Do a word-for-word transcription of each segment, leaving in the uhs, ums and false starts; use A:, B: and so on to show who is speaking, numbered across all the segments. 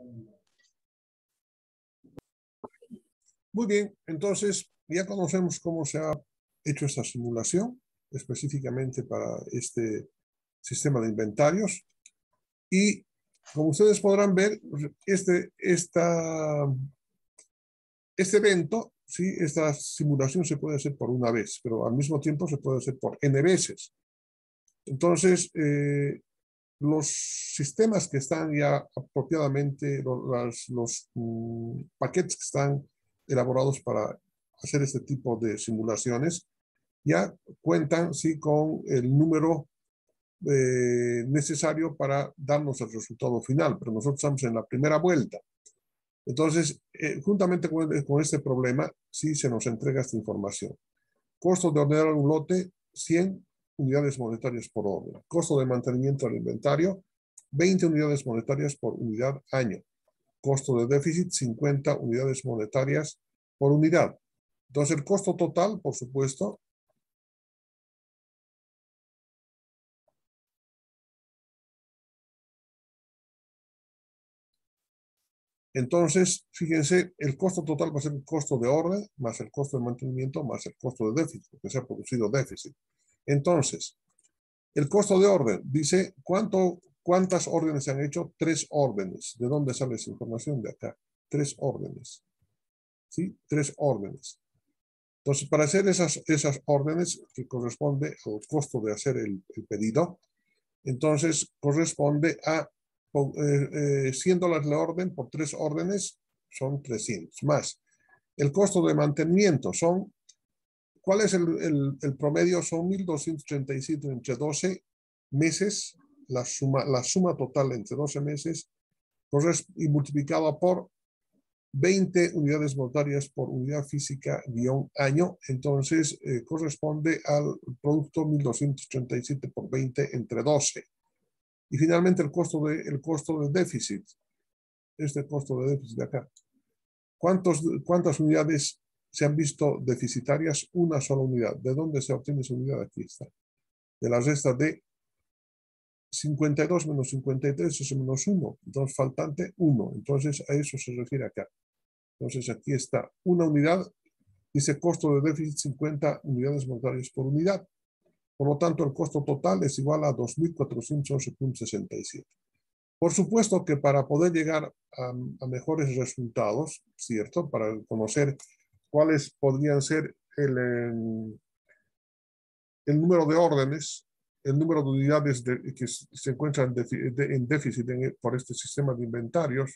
A: Muy bien, entonces ya conocemos cómo se ha hecho esta simulación específicamente para este sistema de inventarios. Y como ustedes podrán ver, este, esta, este evento, ¿sí? Esta simulación se puede hacer por una vez, pero al mismo tiempo se puede hacer por n veces. Entonces, eh, los sistemas que están ya apropiadamente, los, los um, paquetes que están elaborados para hacer este tipo de simulaciones, ya cuentan, sí, con el número eh, necesario para darnos el resultado final, pero nosotros estamos en la primera vuelta. Entonces, eh, juntamente con, con este problema, sí se nos entrega esta información. Costo de ordenar un lote, cien unidades monetarias por orden. Costo de mantenimiento del inventario, veinte unidades monetarias por unidad año. Costo de déficit, cincuenta unidades monetarias por unidad. Entonces, el costo total, por supuesto, entonces, fíjense, el costo total va a ser el costo de orden, más el costo de mantenimiento, más el costo de déficit, porque se ha producido déficit. Entonces, el costo de orden dice cuánto, cuántas órdenes se han hecho. Tres órdenes. ¿De dónde sale esa información? De acá. Tres órdenes. ¿Sí? Tres órdenes. Entonces, para hacer esas, esas órdenes, que corresponde al costo de hacer el, el pedido, entonces corresponde a eh, eh, cien dólares la orden por tres órdenes, son trescientos. Más el costo de mantenimiento son, ¿cuál es el, el, el promedio? Son mil doscientos treinta y siete entre doce meses, la suma, la suma total entre doce meses, y multiplicada por veinte unidades monetarias por unidad física guión año, entonces eh, corresponde al producto mil doscientos treinta y siete por veinte entre doce. Y finalmente el costo de, el costo de déficit, este costo de déficit de acá. ¿Cuántos, ¿Cuántas unidades se han visto deficitarias? Una sola unidad. ¿De dónde se obtiene esa unidad? Aquí está. De la resta de cincuenta y dos menos cincuenta y tres es menos uno. Entonces, faltante uno. Entonces, a eso se refiere acá. Entonces, aquí está una unidad. Dice costo de déficit cincuenta unidades monetarias por unidad. Por lo tanto, el costo total es igual a dos mil cuatrocientos once punto sesenta y siete. Por supuesto que para poder llegar a, a mejores resultados, ¿cierto? Para conocer cuáles podrían ser el, el número de órdenes, el número de unidades de, que se encuentran de, de, en déficit en, por este sistema de inventarios.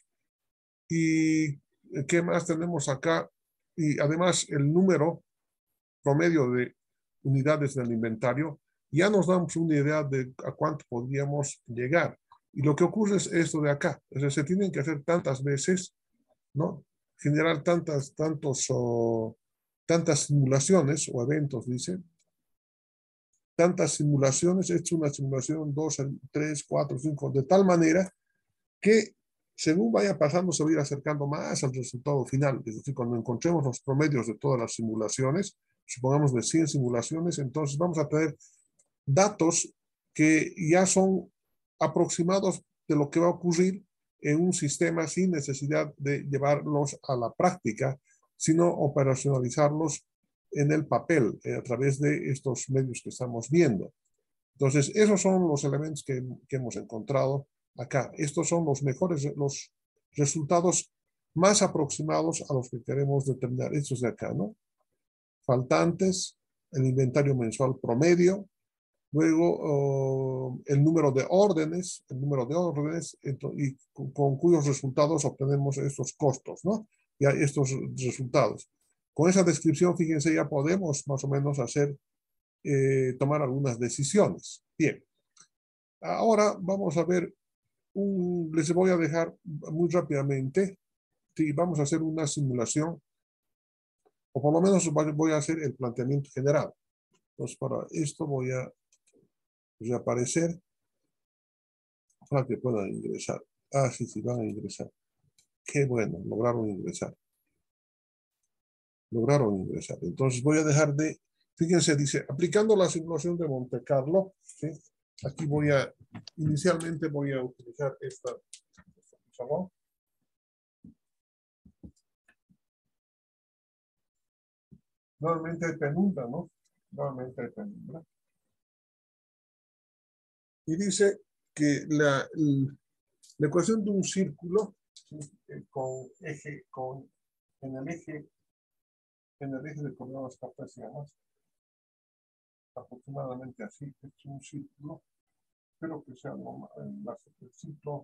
A: ¿Y qué más tenemos acá? Y además el número promedio de unidades del inventario, ya nos damos una idea de a cuánto podríamos llegar. Y lo que ocurre es esto de acá. O sea, se tienen que hacer tantas veces, ¿no? Generar tantas, tantos, oh, tantas simulaciones o eventos, dice. Tantas simulaciones, he hecho una simulación dos, tres, cuatro, cinco, de tal manera que según vaya pasando se va a ir acercando más al resultado final. Es decir, cuando encontremos los promedios de todas las simulaciones, supongamos de cien simulaciones, entonces vamos a tener datos que ya son aproximados de lo que va a ocurrir en un sistema sin necesidad de llevarlos a la práctica, sino operacionalizarlos en el papel, eh, a través de estos medios que estamos viendo. Entonces, esos son los elementos que, que hemos encontrado acá. Estos son los mejores, los resultados más aproximados a los que queremos determinar. Estos de acá, ¿no? Faltantes, el inventario mensual promedio, luego uh, el número de órdenes, el número de órdenes, y con, con cuyos resultados obtenemos estos costos, ¿no? Ya estos resultados. Con esa descripción, fíjense, ya podemos más o menos hacer, eh, tomar algunas decisiones. Bien. Ahora vamos a ver, un, les voy a dejar muy rápidamente, sí, vamos a hacer una simulación, o por lo menos voy a hacer el planteamiento general. Entonces, para esto voy a reaparecer para que puedan ingresar. Ah, sí, sí, van a ingresar. Qué bueno, lograron ingresar. Lograron ingresar. Entonces voy a dejar de, fíjense, dice, aplicando la simulación de Monte Carlo, ¿sí? Aquí voy a, inicialmente voy a utilizar esta, esta Nuevamente hay penumbra, ¿no? Nuevamente hay penumbra. Y dice que la, la ecuación de un círculo, ¿sí? con eje, con, en el eje, en el eje de coordenadas cartesianas, aproximadamente así, es un círculo. Espero que sea normal, el ciclo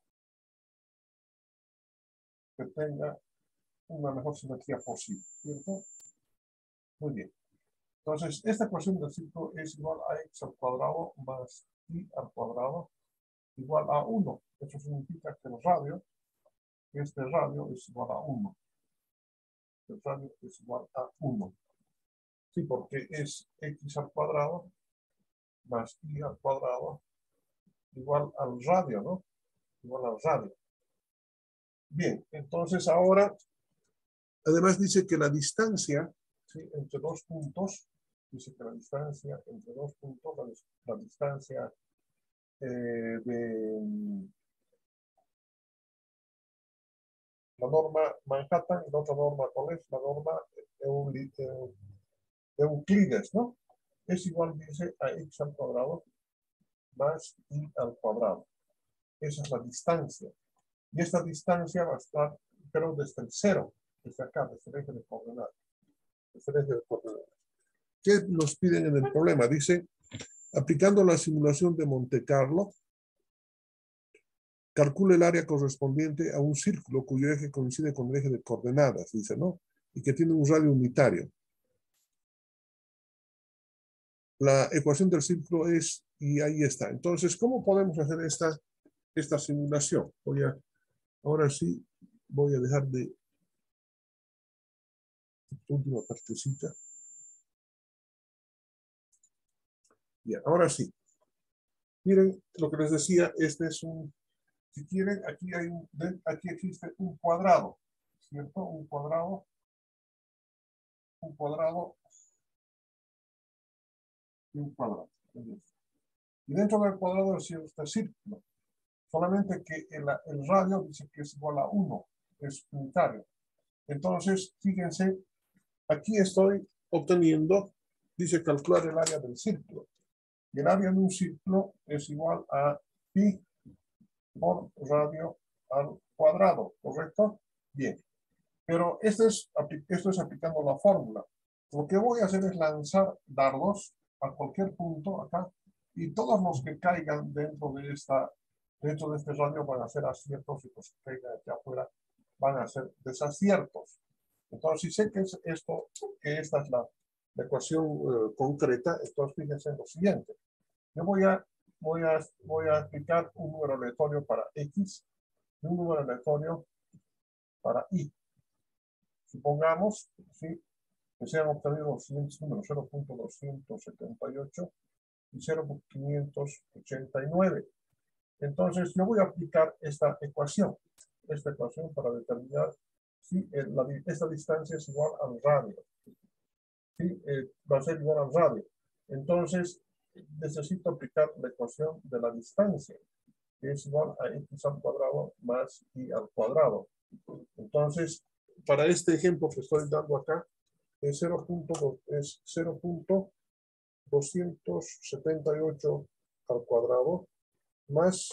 A: que tenga una mejor simetría posible, ¿cierto? Muy bien. Entonces, esta ecuación del ciclo es igual a x al cuadrado más y al cuadrado igual a uno. Eso significa que el radio, este radio es igual a uno. El radio es igual a uno. Sí, porque es x al cuadrado más y al cuadrado igual al radio, ¿no? Igual al radio. Bien, entonces ahora, además dice que la distancia, ¿sí? Entre dos puntos, dice que la distancia entre dos puntos, la, la distancia eh, de la norma Manhattan y la otra norma, ¿cuál es? La norma Euclides, ¿no? Es igual, dice, a x al cuadrado más y al cuadrado. Esa es la distancia. Y esta distancia va a estar, pero desde el cero, desde acá, desde el eje de coordenadas. Desde el eje de coordenadas. ¿Qué nos piden en el problema? Dice, aplicando la simulación de Monte Carlo, calcula el área correspondiente a un círculo cuyo eje coincide con el eje de coordenadas, dice, ¿no? Y que tiene un radio unitario. La ecuación del círculo es, y ahí está. Entonces, ¿cómo podemos hacer esta, esta simulación? Voy a, ahora sí, voy a dejar de esta última partecita. Bien, ahora sí. Miren lo que les decía, este es un, si quieren, aquí hay un, aquí existe un cuadrado, ¿cierto? Un cuadrado, un cuadrado, y un cuadrado. Y dentro del cuadrado es este círculo. Solamente que el, el radio dice que es igual a uno, es unitario. Entonces, fíjense, aquí estoy obteniendo, dice calcular el área del círculo. Y el área de un círculo es igual a pi por radio al cuadrado, ¿correcto? Bien. Pero esto es, esto es aplicando la fórmula. Lo que voy a hacer es lanzar dardos a cualquier punto acá y todos los que caigan dentro de esta, dentro de este radio van a ser aciertos y los que caigan aquí afuera van a ser desaciertos. Entonces, si sé que es esto, que esta es la, la ecuación uh, concreta, entonces fíjense en lo siguiente. Yo voy a, voy a, voy a aplicar un número aleatorio para X y un número aleatorio para Y. Supongamos, ¿sí?, que se han obtenido los siguientes números, cero punto doscientos setenta y ocho y cero punto quinientos ochenta y nueve. Entonces, yo voy a aplicar esta ecuación, esta ecuación para determinar si eh, la, esta distancia es igual al radio. ¿Sí? Eh, va a ser igual al radio. Entonces, necesito aplicar la ecuación de la distancia, que es igual a x al cuadrado más y al cuadrado. Entonces, para este ejemplo que estoy dando acá, es cero punto doscientos setenta y ocho al cuadrado más,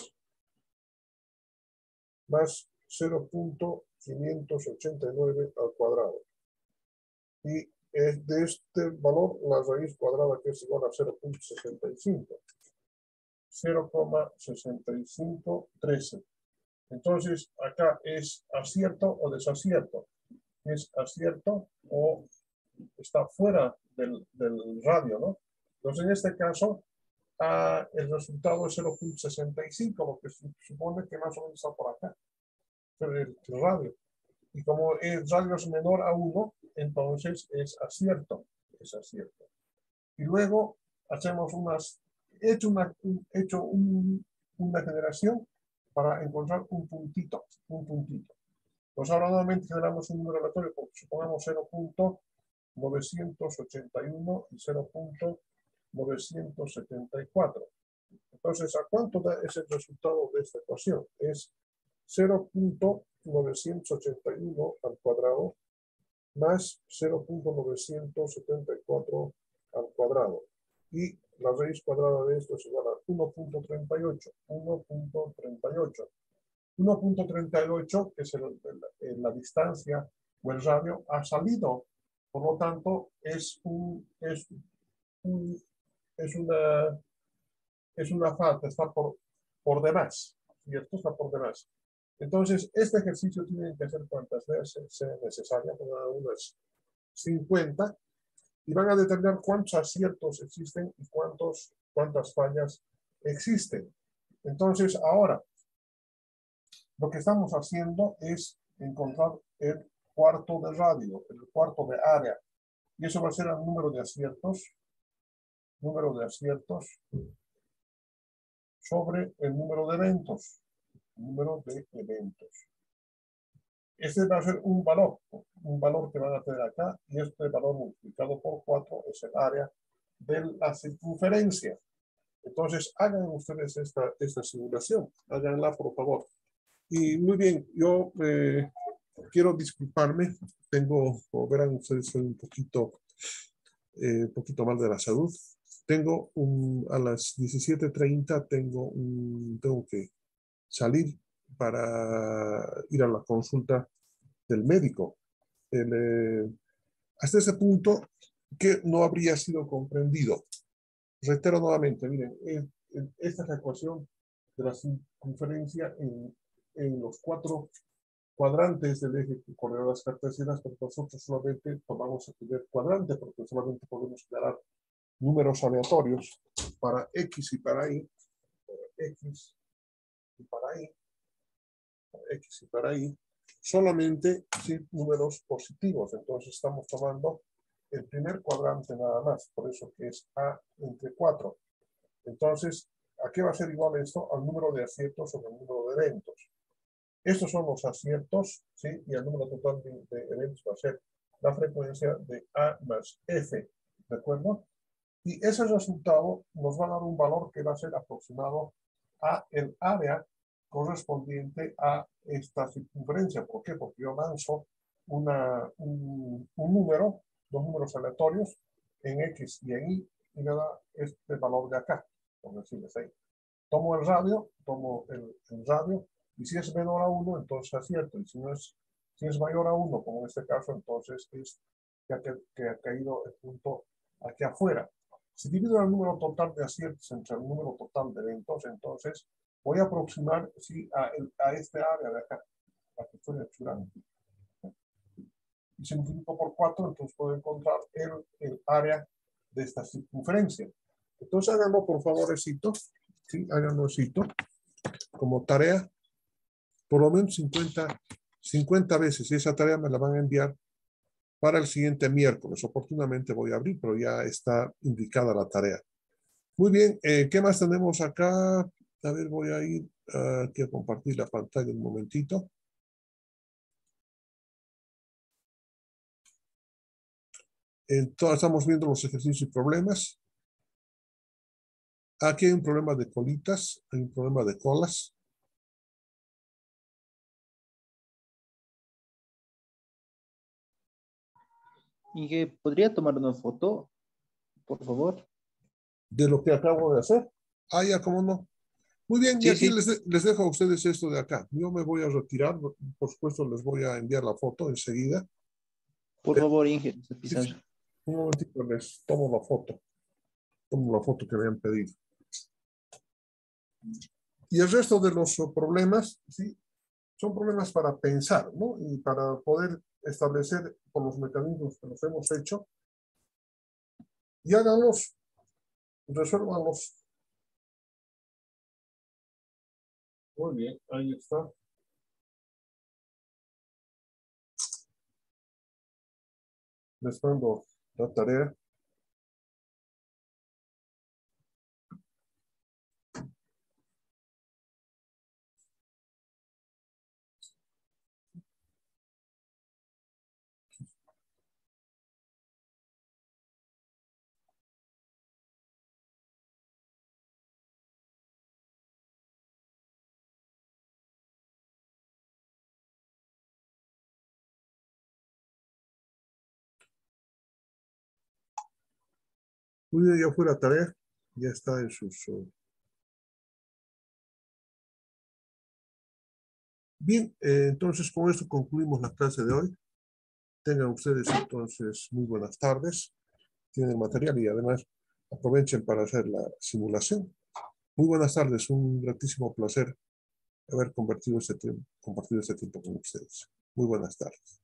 A: más cero punto quinientos ochenta y nueve al cuadrado. Y es de este valor la raíz cuadrada, que es igual a cero punto sesenta y cinco. cero coma sesenta y cinco trece. Entonces, acá es acierto o desacierto. Es acierto o está fuera del, del radio, ¿no? Entonces, en este caso, ah, el resultado es cero punto sesenta y cinco, lo que supone que más o menos está por acá, el, el radio. Y como el radio es menor a uno, entonces es acierto, es acierto. Y luego hacemos unas, he hecho una, hecho un, una generación para encontrar un puntito, un puntito. Pues ahora nuevamente generamos un número aleatorio, supongamos cero punto novecientos ochenta y uno y cero punto novecientos setenta y cuatro. Entonces, ¿a cuánto da ese resultado de esta ecuación? Es cero punto novecientos ochenta y uno al cuadrado más cero punto novecientos setenta y cuatro al cuadrado. Y la raíz cuadrada de esto es igual a uno punto treinta y ocho. uno punto treinta y ocho. uno punto treinta y ocho, que es el, el, la distancia o el radio, ha salido. Por lo tanto, es, un, es, un, es, una, es una falta, está por, por demás, ¿cierto? Está por demás. Entonces, este ejercicio tiene que hacer cuantas veces sea necesaria, unas cincuenta, y van a determinar cuántos aciertos existen y cuántos, cuántas fallas existen. Entonces, ahora, lo que estamos haciendo es encontrar el cuarto de radio, el cuarto de área, y eso va a ser el número de aciertos, número de aciertos sobre el número de eventos, número de eventos. Este va a ser un valor, un valor que van a tener acá, y este valor multiplicado por cuatro es el área de la circunferencia. Entonces, hagan ustedes esta, esta simulación, háganla por favor. Y muy bien, yo eh, quiero disculparme, tengo, como verán ustedes, soy un poquito, eh, poquito mal de la salud. Tengo un, a las diecisiete treinta tengo, un, tengo que salir para ir a la consulta del médico. El, eh, hasta ese punto que no habría sido comprendido. Reitero nuevamente, miren, eh, esta es la ecuación de la circunferencia en, en los cuatro cuadrantes del eje que corre las cartesianas, pero nosotros solamente tomamos el primer cuadrante porque solamente podemos generar números aleatorios para X y para Y, para X y para Y, para X y para Y, solamente ¿sí? números positivos. Entonces estamos tomando el primer cuadrante nada más, por eso que es A entre cuatro. Entonces, ¿a qué va a ser igual esto? Al número de aciertos sobre el número de eventos. Estos son los aciertos, ¿sí? Y el número total de, de eventos va a ser la frecuencia de A más F, ¿de acuerdo? Y ese resultado nos va a dar un valor que va a ser aproximado a el área correspondiente a esta circunferencia. ¿Por qué? Porque yo lanzo una, un, un número, dos números aleatorios en X y en Y, y me da este valor de acá, por decirles ahí. Tomo el radio, tomo el, el radio, y si es menor a uno, entonces acierto, y si, no es, si es mayor a uno, como en este caso, entonces es que ha, que ha caído el punto aquí afuera. Si divido el número total de aciertos entre el número total de eventos, entonces voy a aproximar sí, a, el, a este área de acá, la que estoy explorando. Y si multiplico por cuatro, entonces puedo encontrar el, el área de esta circunferencia. Entonces háganlo por favorecito, ¿sí? Háganlo como tarea, por lo menos cincuenta, cincuenta veces. Y esa tarea me la van a enviar para el siguiente miércoles. Oportunamente voy a abrir, pero ya está indicada la tarea. Muy bien, eh, ¿qué más tenemos acá? A ver, voy a ir uh, aquí a compartir la pantalla un momentito. Entonces, estamos viendo los ejercicios y problemas. Aquí hay un problema de colitas, hay un problema de colas.
B: Inge, ¿podría tomar una foto, por favor?
A: De lo que acabo de hacer. Ah, ya, ¿cómo no? Muy bien, y
B: Sí,
A: aquí
B: sí,
A: les, de, les dejo a ustedes esto de acá. Yo me voy a retirar, por supuesto les voy a enviar la foto enseguida.
B: por
A: Pero,
B: favor, Inge,
A: sí, sí,
B: pizarra.
A: un momentito, les tomo la foto. Tomo la foto que me han pedido. Y el resto de los problemas, sí, son problemas para pensar, ¿no? Y para poder establecer por los mecanismos que nos hemos hecho. Y háganlos, resuélvanlos. Muy bien, ahí está. Les mando la tarea. Muy bien, ya fue la tarea. Ya está en sus... uh, Bien, eh, entonces con esto concluimos la clase de hoy. Tengan ustedes entonces muy buenas tardes. Tienen material y además aprovechen para hacer la simulación. Muy buenas tardes, un gratísimo placer haber compartido este tiempo, compartido este tiempo con ustedes. Muy buenas tardes.